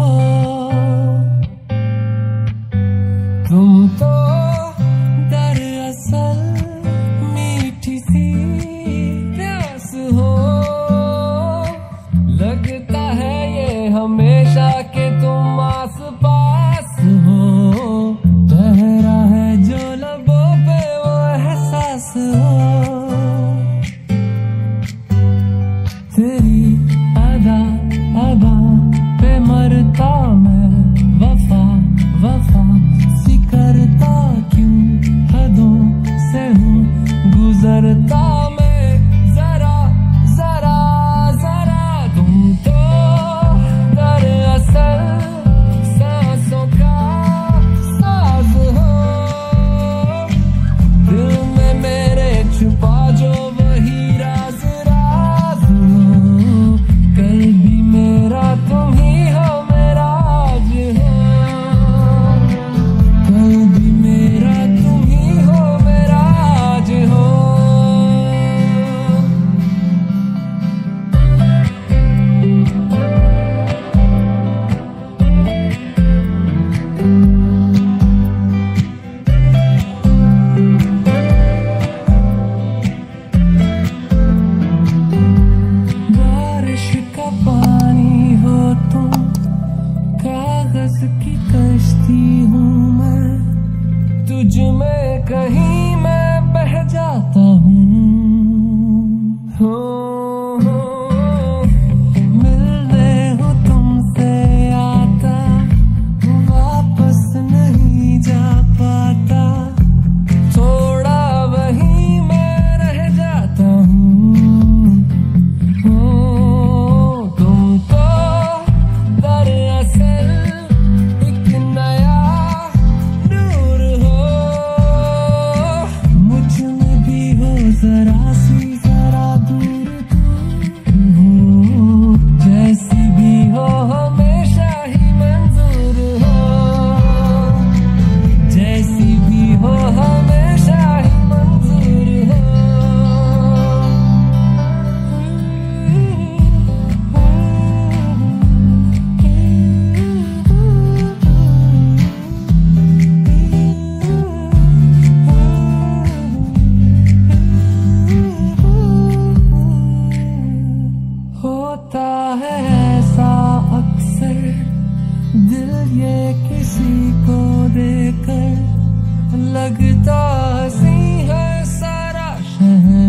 तुम तो दरअसल मीठी सी प्यास हो, लगता है ये हमेशा के तुम आस पास हो। ठहरा है जो लबों पे वो एहसास हो, तेरी अदा अदा पे मरता मैं, वफा वफा सी करता क्यों, हदों से हूँ गुजरता मैं जरा जरा जरा। तुम तो दरअसल सांसों का साज हो, दिल में मेरे छुपा जो वही राज राज हो। कल भी मेरा तुम ही हो, मेरा आज हो। कल भी मेरा तुम ही हो, मेरा आज हो। बारिश का पानी हो तुम, कागज की कश्ती हूँ मैं, तुझ में कहीं मैं बह जाता हूँ। मिलने हूँ तुमसे आता, वापस नहीं जा पाता, थोड़ा वहीं मैं रह जाता हूँ। तुम तो दरअसल एक नया नूर हो, मुझ में भी हो जरा सी जरा दूर दूर हो। जैसी भी हो हमेशा ही मंजूर हो, जैसी भी हो हमेशा ही मंजूर हो। होता है ऐसा अक्सर, दिल ये किसी को देकर लगता हंसी है सारा शहर।